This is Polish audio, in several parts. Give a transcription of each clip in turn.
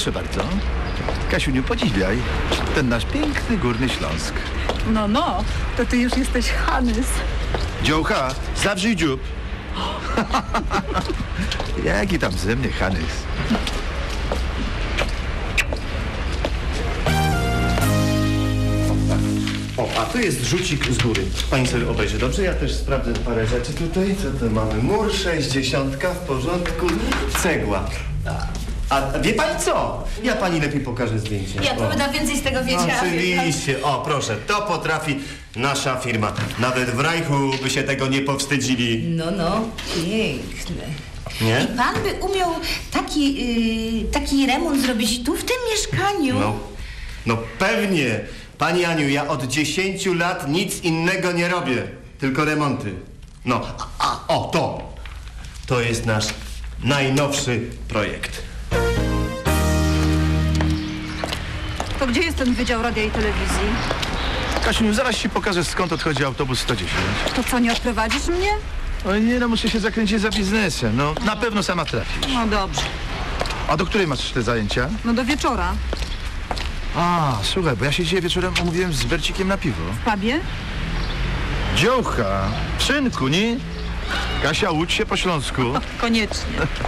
Proszę bardzo. Kasiuniu, podziwiaj. Ten nasz piękny Górny Śląsk. No, to ty już jesteś Hanys. Dziołcha, zawrzyj dziób. Jaki tam ze mnie Hanys. O, a tu jest rzucik z góry. Pani sobie obejrzy, dobrze? Ja też sprawdzę parę rzeczy tutaj. Co tu mamy? Mur 60 w porządku. Cegła. A wie pani co? Ja pani lepiej pokażę zdjęcie. Ja powiadam więcej z tego wiecie. Oczywiście. O, proszę, to potrafi nasza firma. Nawet w Rajchu by się tego nie powstydzili. No, piękne. Nie? I pan by umiał taki remont zrobić tu, w tym mieszkaniu? No pewnie. Pani Aniu, ja od 10 lat nic innego nie robię. Tylko remonty. No, to jest nasz najnowszy projekt. To gdzie jest ten Wydział Radia i Telewizji? Kasiuniu, zaraz ci pokażę, skąd odchodzi autobus 110. To co, nie odprowadzisz mnie? O nie, no muszę się zakręcić za biznesem. No, na pewno sama trafisz. No dobrze. A do której masz te zajęcia? No do wieczora. A, słuchaj, bo ja się dzisiaj wieczorem umówiłem z Bercikiem na piwo. W pubie? Dziołcha, synku, nie? Kasia, łudź się po śląsku. Koniecznie.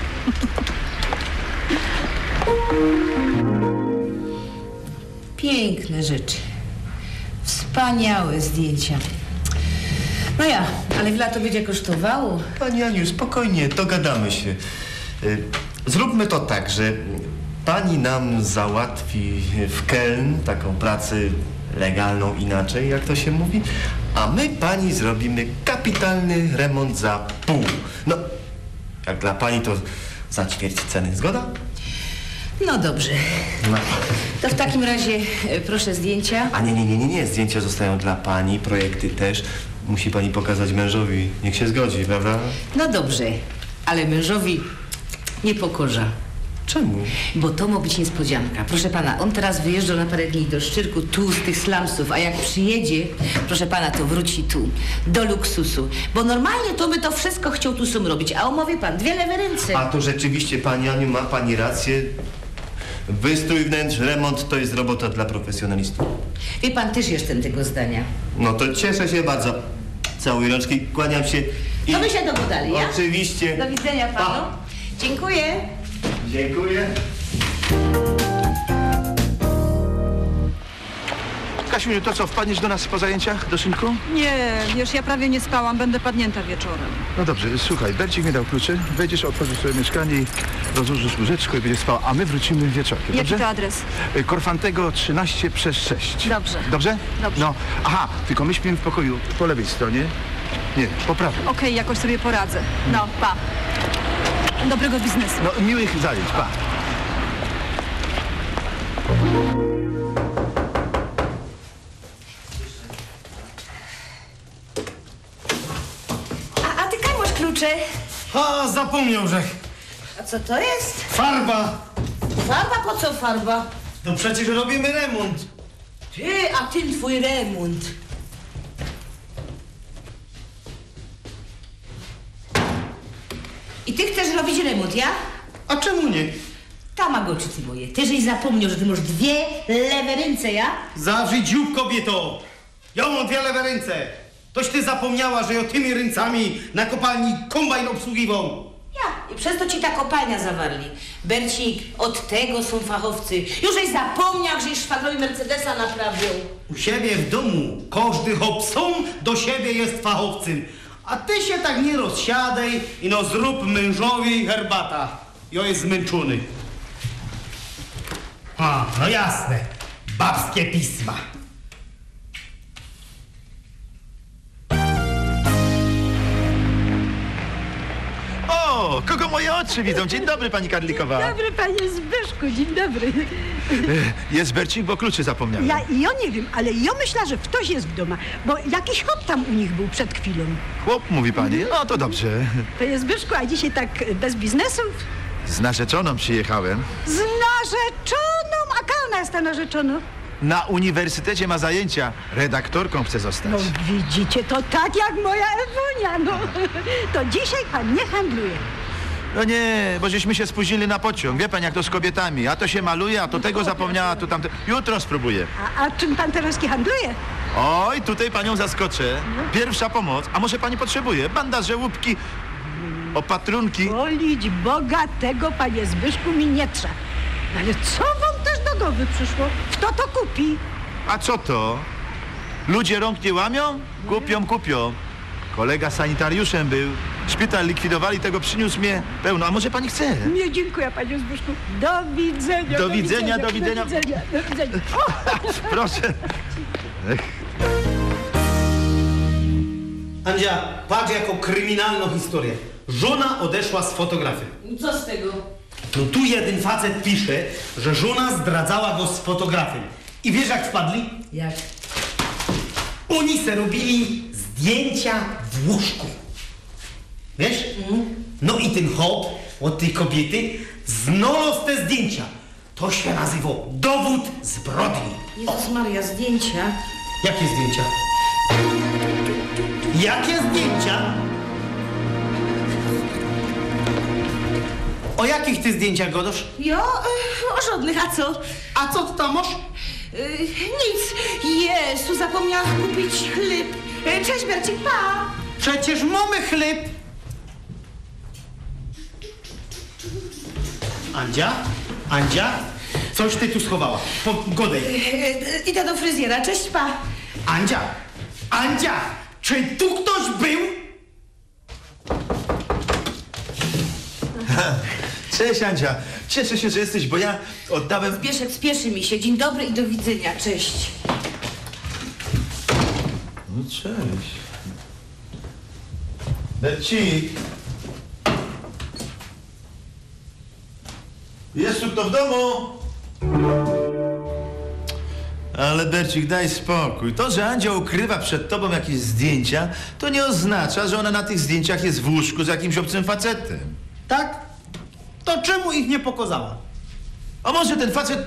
Piękne rzeczy. Wspaniałe zdjęcia. No ja, ale ile to będzie kosztowało? Pani Aniu, spokojnie, dogadamy się. Zróbmy to tak, że pani nam załatwi w Keln taką pracę legalną inaczej, jak to się mówi, a my pani zrobimy kapitalny remont za pół. No, jak dla pani to za ćwierć ceny. Zgoda? No dobrze. No. To w takim razie proszę zdjęcia. A nie. Zdjęcia zostają dla pani, projekty też. Musi pani pokazać mężowi. Niech się zgodzi, prawda? No dobrze, ale mężowi nie pokorza. Czemu? Bo to ma być niespodzianka. Proszę pana, on teraz wyjeżdża na parę dni do Szczyrku, tu z tych slumsów, a jak przyjedzie, proszę pana, to wróci tu, do luksusu. Bo normalnie to by to wszystko chciał tu sam robić, a wie pan, 2 lewe ręce. A to rzeczywiście, pani Aniu, ma pani rację. Wystrój wnętrz, remont to jest robota dla profesjonalistów. Wie pan, też jestem tego zdania. No to cieszę się bardzo. Całuję rączki, kłaniam się i... To my się dogadali, ja? Oczywiście. Do widzenia panu. Dziękuję. Dziękuję. Kasiuniu, to co, wpadniesz do nas po zajęciach, do synku? Nie, wiesz, ja prawie nie spałam, będę padnięta wieczorem. No dobrze, słuchaj, Bercik mi dał klucze, wejdziesz, otworzysz sobie mieszkanie i rozłożysz łóżeczko i będziesz spał, a my wrócimy wieczorem, Jaki dobrze? to adres? Korfantego 13/6. Dobrze. Dobrze? Dobrze. No, aha, tylko my śpimy w pokoju po lewej stronie. Nie, po prawej. Okej, jakoś sobie poradzę. No, pa. Dobrego biznesu. No, miłych zajęć, pa. A ty kaj masz klucze? A, zapomniał, że A co to jest? farba. Farba? Po co farba? No przecież robimy remont. Ty, a ten twój remont. I ty chcesz robić remont, ja? A czemu nie? Tamagoczy ty moje. Ty żeś zapomniał, że ty masz 2 lewe ręce, ja? Zawrzyj dziób, kobieto. Ja mam 2 lewe ręce. Toś ty zapomniała, że ja tymi ręcami na kopalni kombajn obsługiwał. Ja. I przez to ci ta kopalnia zawarli. Bercik, od tego są fachowcy. Już żeś zapomniał, że szwagrowi Mercedesa naprawią. U siebie w domu każdy hopsą do siebie jest fachowcem. A ty się tak nie rozsiadaj i no zrób mężowi herbata. Ja jest zmęczony. A, no jasne. Babskie pisma. O, kogo moje oczy widzą? Dzień dobry, pani Karlikowa. Dobry panie Zbyszku, dzień dobry. Jest Bercik, bo kluczy zapomniałem. Ja nie wiem, ale ja myślę, że ktoś jest w domu, bo jakiś chłop tam u nich był przed chwilą. Chłop, mówi pani? No to dobrze. Panie Zbyszku, a dzisiaj tak bez biznesów? Z narzeczoną przyjechałem. Z narzeczoną? A jaka ona jest ta narzeczona? Na uniwersytecie ma zajęcia. Redaktorką chce zostać. No widzicie, to tak jak moja Ewunia, no. To dzisiaj pan nie handluje. No nie, bo żeśmy się spóźnili na pociąg. Wie pan, jak to z kobietami. A to się maluje, a to tego zapomniała, a to tamte. Jutro spróbuję. A czym pan teraz handluje? Oj, tutaj panią zaskoczę. Pierwsza pomoc. A może pani potrzebuje? Bandaże, łupki, opatrunki. Wolić Boga tego, panie Zbyszku, mi nie trzeba. Ale co wam też do głowy przyszło? Kto to kupi? A co to? Ludzie rąk nie łamią? Kupią. Kolega sanitariuszem był. Szpital likwidowali, tego przyniósł mnie pełno. A może pani chce? Nie, dziękuję, panie Zbyszku. Do widzenia. Do widzenia. Do widzenia. O! Proszę. Andzia, patrz jaką kryminalną historię. Żona odeszła z fotografem. Co z tego? No tu jeden facet pisze, że żona zdradzała go z fotografem. I wiesz jak wpadli? Jak? Oni se robili zdjęcia w łóżku. Wiesz? No i ten chłop od tej kobiety znalazł te zdjęcia. To się nazywa dowód zbrodni. Jezus Maria, zdjęcia. Jakie zdjęcia? Jakie zdjęcia? O jakich ty zdjęciach godasz? Jo, o żadnych, a co? A co ty tam masz? Nic. Jezu, zapomniałam kupić chleb. Cześć, Bercik, pa! Przecież mamy chleb. Andzia, coś ty tu schowała. Godej. Idę do fryzjera, cześć, pa! Andzia, czy tu ktoś był? Cześć, Andzia. Cieszę się, że jesteś, bo ja oddałem... Zbieszek, spieszy mi się. Dzień dobry i do widzenia, cześć. No cześć. Bercik. Jest tu kto w domu? Ale Bercik, daj spokój. To, że Andzia ukrywa przed tobą jakieś zdjęcia, to nie oznacza, że ona na tych zdjęciach jest w łóżku z jakimś obcym facetem. Tak? To czemu ich nie pokazała? A może ten facet...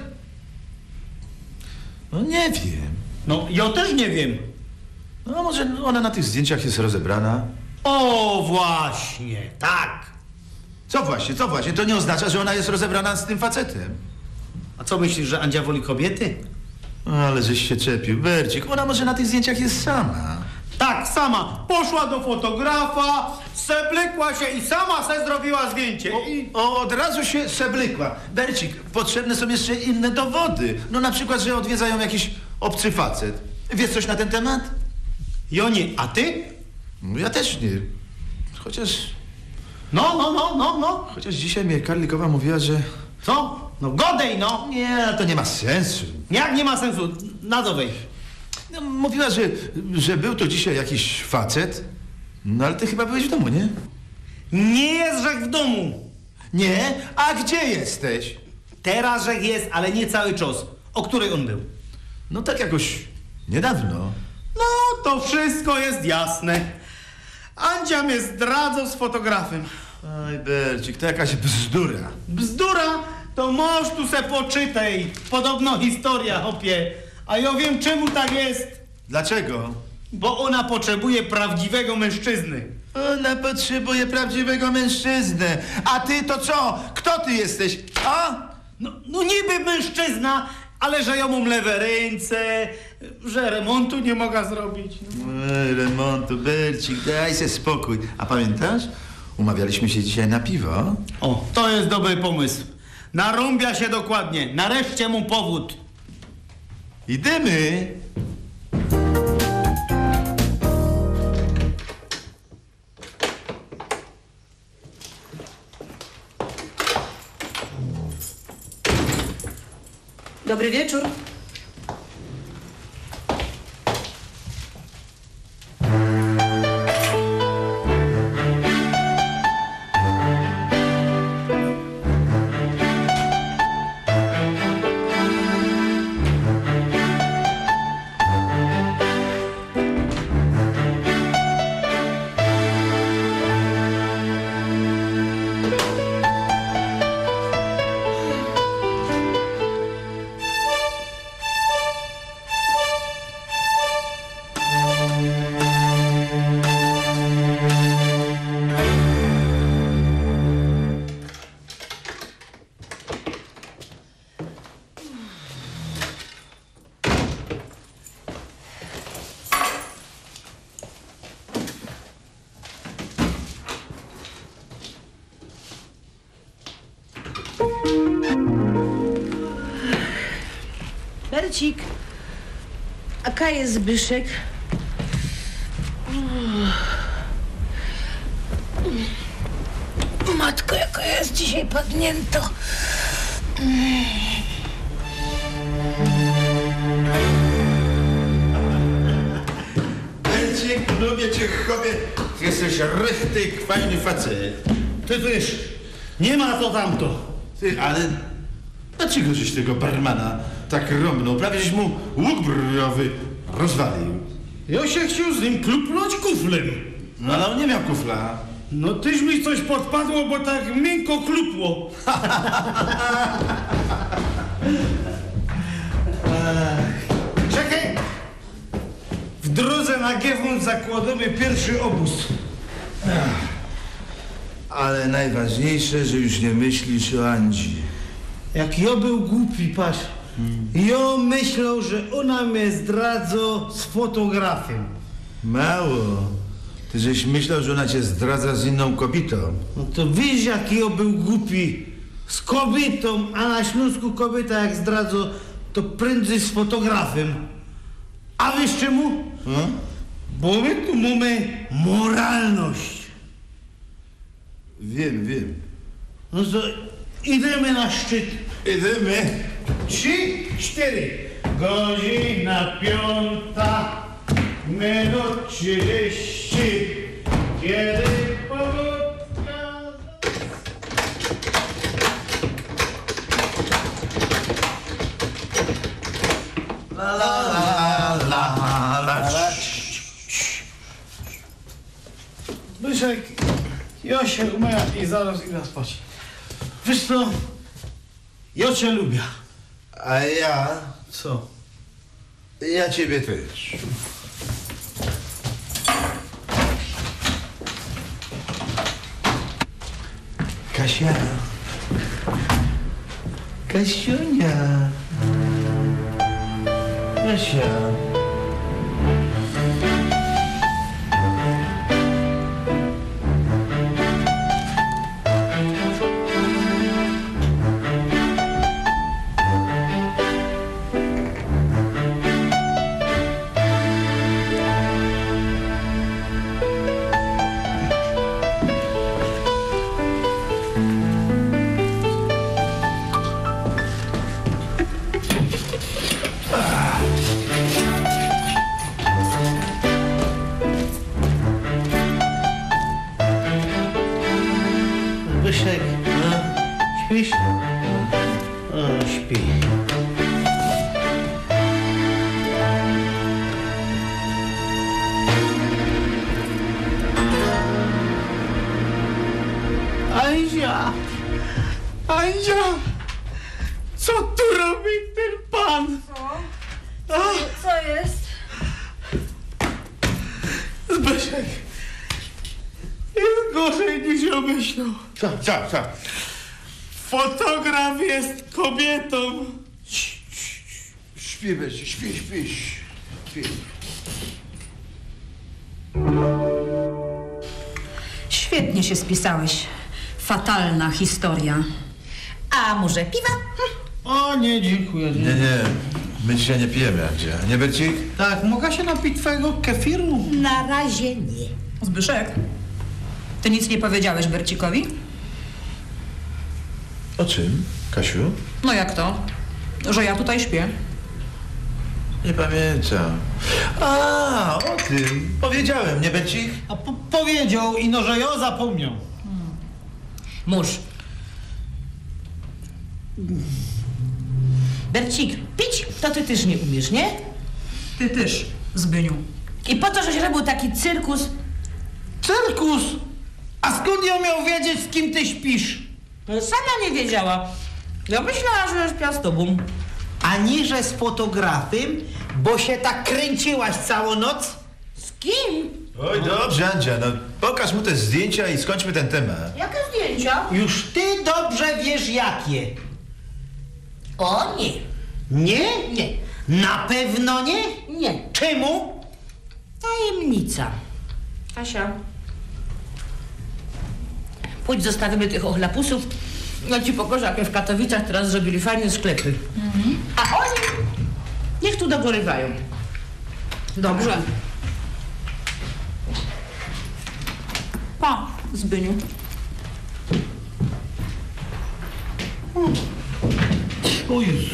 No nie wiem. No, ja też nie wiem. No może ona na tych zdjęciach jest rozebrana. O, właśnie, tak. Co właśnie? To nie oznacza, że ona jest rozebrana z tym facetem. A co myślisz, że Andzia woli kobiety? Ale żeś się czepił. Bercik, ona może na tych zdjęciach jest sama. Tak, sama. Poszła do fotografa, seblekła się i sama se zrobiła zdjęcie. Od razu się seblykła. Bercik, potrzebne są jeszcze inne dowody. No na przykład, że odwiedzają jakiś obcy facet. Wiesz coś na ten temat? Jonie, a ty? No ja też nie. Chociaż No. dzisiaj mnie Karlikowa mówiła, że... Co? No godej, no. Nie, to nie ma sensu. Jak nie ma sensu? Na co wejść? No, mówiła, że był to dzisiaj jakiś facet. No ale ty chyba byłeś w domu, nie? Nie jest rzek w domu. Nie? A gdzie jesteś? Teraz rzek jest, ale nie cały czas. O której on był? No tak jakoś niedawno. No, to wszystko jest jasne. Andzia mnie zdradzał z fotografem. Oj, Bercik, to jakaś bzdura. Bzdura? To możesz tu se poczytaj. Podobno historia, hopie. A ja wiem, czemu tak jest. Dlaczego? Bo ona potrzebuje prawdziwego mężczyzny. Ona potrzebuje prawdziwego mężczyznę. A ty to co? Kto ty jesteś? A? No niby mężczyzna, ale że ja mam lewe ręce, że remontu nie mogę zrobić. Remontu, Bercik, daj se spokój. A pamiętasz? Umawialiśmy się dzisiaj na piwo. O, to jest dobry pomysł. Narąbia się dokładnie. Nareszcie mu powód. Idziemy. Dobry wieczór. Bercik. A ka jest Zbyszek? Matko, jaka jest dzisiaj padnięto. Bercik, lubię cię, chłopie. Jesteś rychty, fajny facet. Ty wiesz, nie ma to tamto. Ty, ale dlaczego żeś tego barmana tak rąbnął? Prawie żeś mu łuk brojowy rozwalił. Ja się chciał z nim klupnąć kuflem. No ale on nie miał kufla. No tyś mi coś podpadło, bo tak miękko klupło. Czekaj! W drodze na Giewont zakładamy pierwszy obóz. Ale najważniejsze, że już nie myślisz o Andzi. Jak ja był głupi, patrz. Ja myślał, że ona mnie zdradza z fotografem. Mało. Ty żeś myślał, że ona cię zdradza z inną kobietą. No to wiesz, jak ja był głupi. Z kobietą, a na Śląsku kobieta jak zdradza, to prędzej z fotografem. A wiesz czemu? Bo my tu mamy moralność. Wiem. No to idziemy na szczyt. Idziemy. 3, 4. Godzina 5:30. Kiedy powódka... Byszek, ja się umyję i zaraz idę spać. Wiesz co? Ja cię lubię. A ja... Co? Ja ciebie też. Kasia. Kasiunia. Kasia. Byszek, śpisz? O, śpi. Andzia! Co tu robi ten pan? Co jest? Zbyszek, jest gorzej niż ja myślał. Co? Fotograf jest kobietą. Śpi, Bercik, śpi. Świetnie się spisałeś. Fatalna historia. A może piwa? O nie, dziękuję. Nie, my dzisiaj nie pijemy, Andzia. Nie, Bercik? Tak, mogę się napić twojego kefiru? Na razie nie. Zbyszek, ty nic nie powiedziałeś Bercikowi? O czym, Kasiu? No jak to? Że ja tutaj śpię. Nie pamiętam. A, o tym. Powiedziałem, nie, Bercik? A powiedział i no, że ja zapomniał. Mórz. Bercik, pić to ty też nie umiesz, nie? Ty też, Zbyniu. I po co, żeś robił taki cyrkus? Cyrkus! A skąd ja miał wiedzieć, z kim ty śpisz? No, sama nie wiedziała. Ja myślała, że śpię z tobą. Ani że z fotografem, bo się tak kręciłaś całą noc? Z kim? Oj, dobrze, Andzia, no pokaż mu te zdjęcia i skończmy ten temat. Jakie zdjęcia? Już ty dobrze wiesz jakie. O nie. Nie? Nie. Na pewno nie? Nie. Czemu? Tajemnica. Kasia. Pójdź, zostawimy tych ochlapusów. Ja ci pokażę, jakie w Katowicach teraz zrobili fajne sklepy. A oni tu dogorywają. Dobrze. Pa, Zbyniu. O Jezu.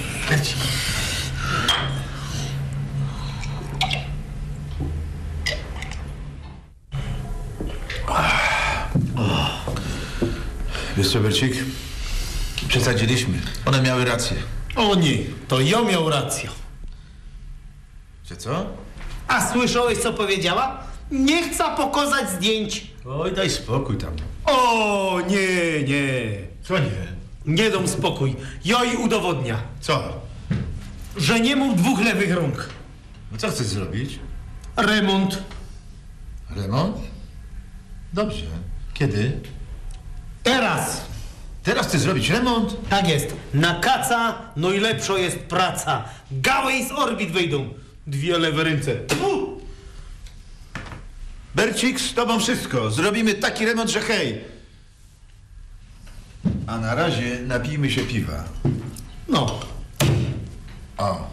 Wiesz co, Bercik? Przesadziliśmy. One miały rację. O nie, to ja miał rację. Że co? A słyszałeś, co powiedziała? Nie chcę pokazać zdjęć. Oj, daj spokój tam. O, nie. Co nie? Nie dam spokój. Ja jej udowodnia, Co? że nie mam 2 lewych rąk. No co chcesz zrobić? Remont. Remont? Dobrze. Kiedy? Teraz. Teraz chcesz zrobić remont? Tak jest. Na kaca najlepsza jest praca. Gałej z orbit wyjdą. 2 lewe ręce. Tfu! Bercik, z tobą wszystko. Zrobimy taki remont, że hej. A na razie napijmy się piwa. No. O.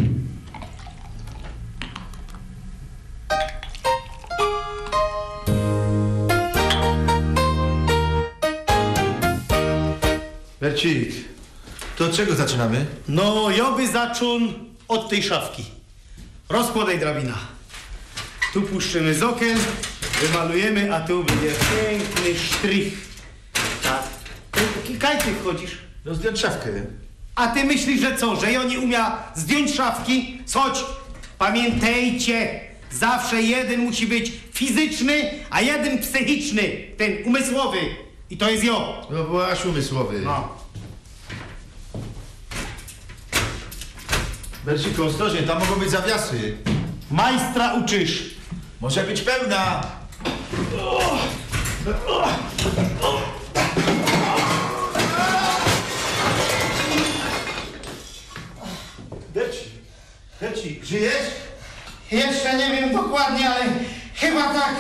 Bercik, to od czego zaczynamy? No, ja by zaczął od tej szafki. Rozkładaj drabina. Tu puszczymy z okien, wymalujemy, a tu będzie piękny sztrych. Tak. Kaj ty wchodzisz? No zdjąć szafkę. A ty myślisz, że co, że ja nie umia zdjąć szafki? Chodź, pamiętajcie, zawsze jeden musi być fizyczny, a jeden psychiczny, ten umysłowy. I to jest ja. No byłaś umysłowy. No. Berciku, ostrożnie, tam mogą być zawiasy. Majstra uczysz. Może być pełna. Bercik, żyjesz? Jeszcze nie wiem dokładnie, ale chyba tak.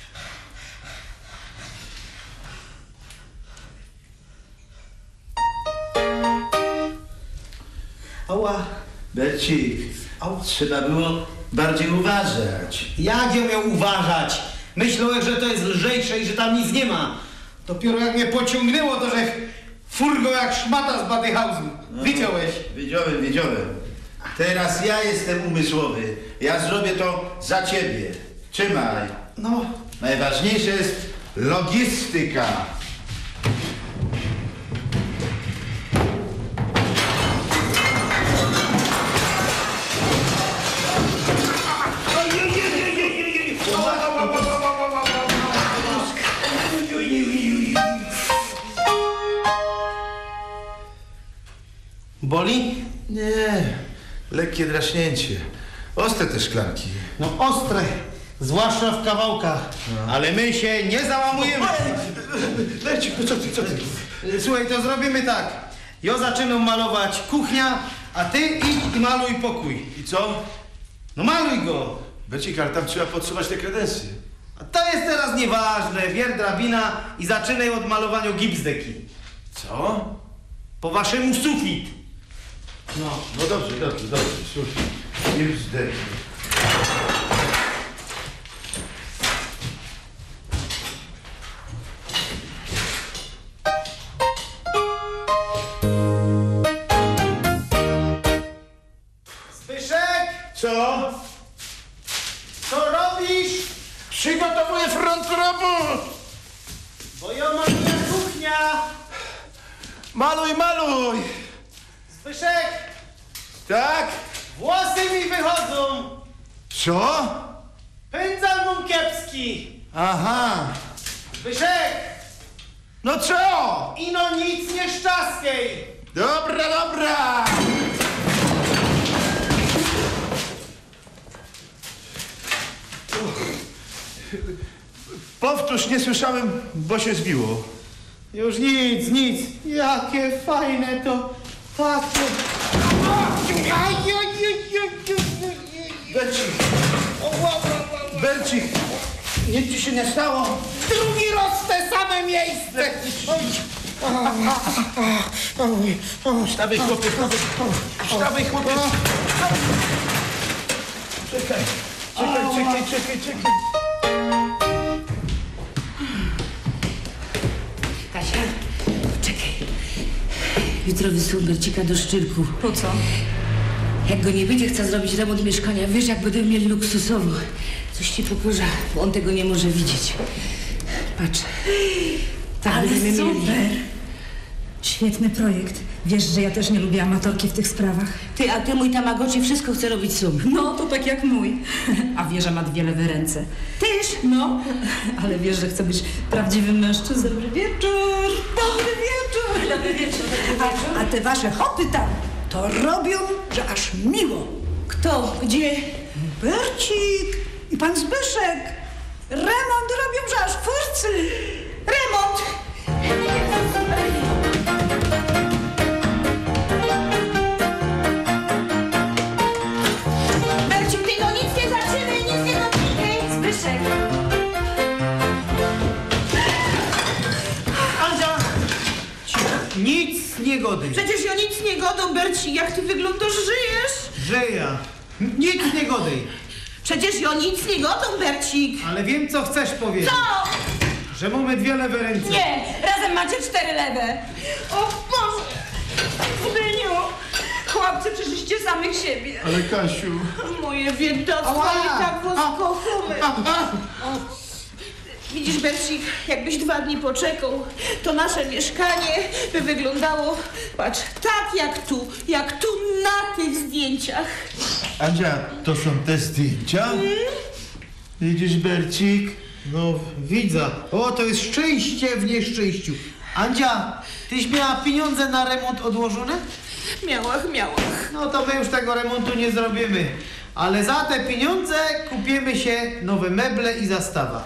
Ała. Bercik, trzeba było bardziej uważać. Jak ja miał uważać? Myślałem, że to jest lżejsze i że tam nic nie ma. Dopiero jak mnie pociągnęło, to że furgo jak szmata z Badyhausen. Widziałeś? Wiedziałem. Teraz ja jestem umysłowy. Ja zrobię to za ciebie. Trzymaj. No. Najważniejsza jest logistyka. Boli? Nie, lekkie draśnięcie. Ostre te szklanki. No ostre. Zwłaszcza w kawałkach. Ale my się nie załamujemy. Bercik, no co ty? Słuchaj, to zrobimy tak. Ja zaczynam malować kuchnia, a ty idź i maluj pokój. I co? No maluj go. Bercik, ale tam trzeba podsuwać te kredensy. A to jest teraz nieważne. Bier drabina i zaczynaj od malowania gipsdeki. Co? Po waszemu sufit. No. No dobrze, słuchaj. Gipsdeki. Zbyszek! Co? Co robisz? Przygotowuję front robót! Bo ja maluję kuchnia. Maluj! Zbyszek! Tak? Włosy mi wychodzą. Co? Pędzal mam kiepski. Aha. Zbyszek! No co? Ino nic nie szczaskiej. Dobra! Powtórz, nie słyszałem, bo się zbiło. Już nic. Jakie fajne to. Takie. Bercik, nic ci się nie stało? Drugi raz w te same miejsce. Wstawaj, chłopie. Czekaj. Kasia, czekaj. Jutro wysyłam Bercika do Szczyrku. Po co? Jak go nie będzie, chcę zrobić remont mieszkania. Wiesz, jak będę mieli luksusowo. Coś ci pokażę, bo on tego nie może widzieć. Patrz. Tak Ale będziemy super! mieli. Świetny projekt. Wiesz, że ja też nie lubię amatorki w tych sprawach. A ty, mój Tamagotchi, wszystko chce robić sam. No, to tak jak mój. A wie, że ma dwie lewe ręce. Tyż? No, ale wiesz, że chce być prawdziwym mężczyzną. Dobry wieczór! Dobry wieczór! Dobry wieczór. A te wasze hopy tam to robią, że aż miło. Kto? Gdzie? Bercik i pan Zbyszek. Remont robią, że aż furcy. Remont! Berciu, ty no nic nie zaczynaj, nic nie dotykaj. Zbyszek. Andzia! Nic nie gody. Przecież ja nic nie godą, Berci. Jak ty wyglądasz, żyjesz? Żyję. Nic nie gody. Przecież ja nic nie godą, Bercik. Ale wiem, co chcesz powiedzieć. Co? Że mamy dwie lewe ręce. Nie, razem macie 4 lewe. O Boże! Zbyniu! Chłopcy, przecieżście samych siebie. Ale Kasiu... Moje biedactwo i tak woskochumy. Widzisz, Bercik, jakbyś 2 dni poczekał, to nasze mieszkanie by wyglądało, patrz, tak jak tu na tych zdjęciach. Andzia, to są te zdjęcia? Widzisz, Bercik? No, widzę. O, to jest szczęście w nieszczęściu. Andzia, tyś miała pieniądze na remont odłożone? Miałach. No to my już tego remontu nie zrobimy. Ale za te pieniądze kupimy się nowe meble i zastawa.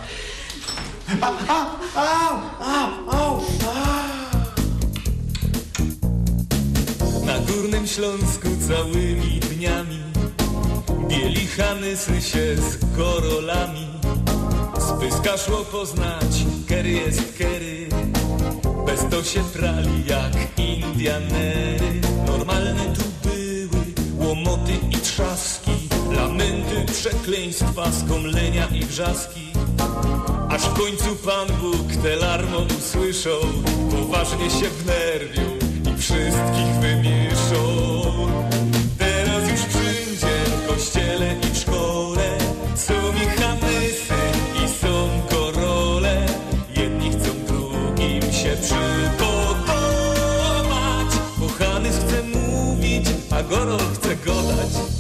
Na Górnym Śląsku całymi dniami bieli hanysy się z korolami. Spyska szło poznać, kery jest kery, bez to się prali jak Indianery. Normalne tu były łomoty i trzaski, lamenty, przekleństwa, skomlenia i wrzaski. Aż w końcu Pan Bóg te larmo usłyszał, poważnie się wnerwił i wszystkich wymieszał. Teraz już wszędzie, w kościele i w szkole są i hanysy i są korole. Jedni chcą drugim się przypodobać, bo hanys chce mówić, a gorol chce godać.